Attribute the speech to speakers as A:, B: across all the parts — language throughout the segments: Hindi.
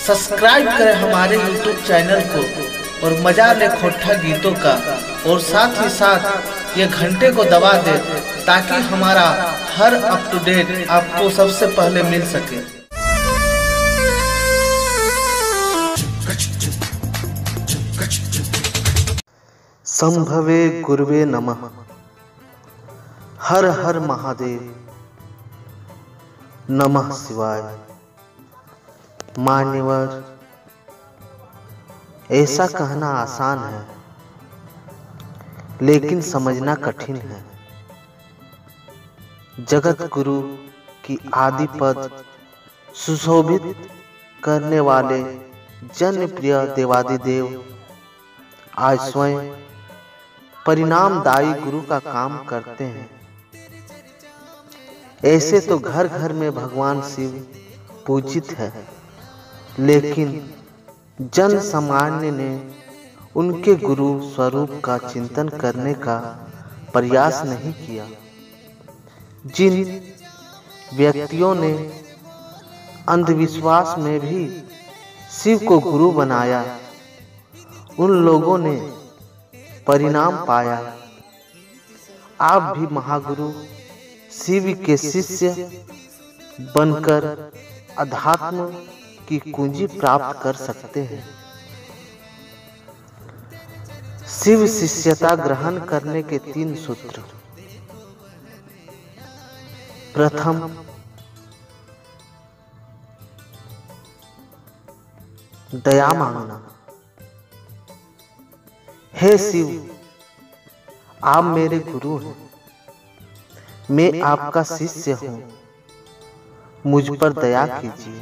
A: सब्सक्राइब करें हमारे YouTube चैनल को और मजा ले खोटा गीतों का, और साथ ही साथ ये घंटे को दबा दें ताकि हमारा हर अपडेट आपको सबसे पहले मिल सके।
B: संभवे गुरुवे नमः। हर हर महादेव, नमः शिवाय। मान्यवर, ऐसा कहना आसान है लेकिन समझना कठिन है। जगत गुरु की आदि पद सुशोभित करने वाले जन प्रिय देवादिदेव आज स्वयं परिणामदायी गुरु का काम करते हैं। ऐसे तो घर घर में भगवान शिव पूजित है, लेकिन जन सामान्य ने उनके गुरु स्वरूप का चिंतन करने का प्रयास नहीं किया। जिन व्यक्तियों ने अंधविश्वास में भी शिव को गुरु बनाया, उन लोगों ने परिणाम पाया। आप भी महागुरु शिव के शिष्य बनकर अध्यात्म की कुंजी प्राप्त कर सकते हैं। शिव शिष्यता ग्रहण करने के 3 सूत्र। प्रथम, दया मांगना। हे शिव, आप मेरे गुरु हैं, मैं आपका शिष्य हूं, मुझ पर दया कीजिए।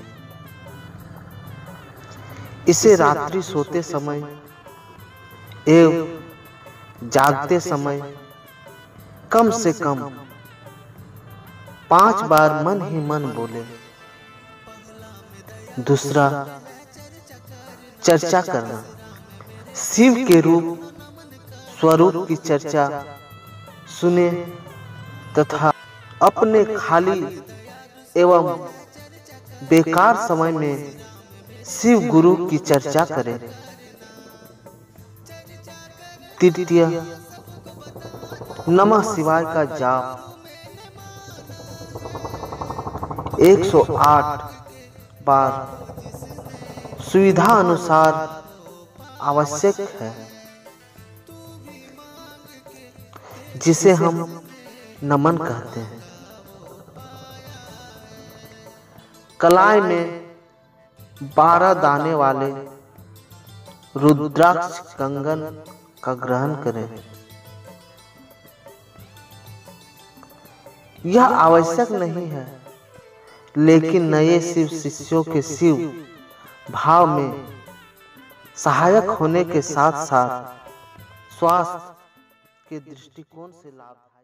B: इसे रात्रि सोते समय एवं जागते समय कम से कम 5 बार मन ही मन बोले। दूसरा, चर्चा करना। शिव के रूप स्वरूप की चर्चा सुने तथा अपने खाली एवं बेकार समय में शिव गुरु की चर्चा करें। तृतीय, नमः शिवाय का जाप 108 बार सुविधा अनुसार आवश्यक है, जिसे हम नमन कहते हैं। कलाई में 12 दाने वाले रुद्राक्ष कंगन का ग्रहण करें। यह आवश्यक नहीं है, लेकिन नए शिव शिष्यों के शिव भाव में सहायक होने के साथ साथ स्वास्थ्य के दृष्टिकोण से लाभ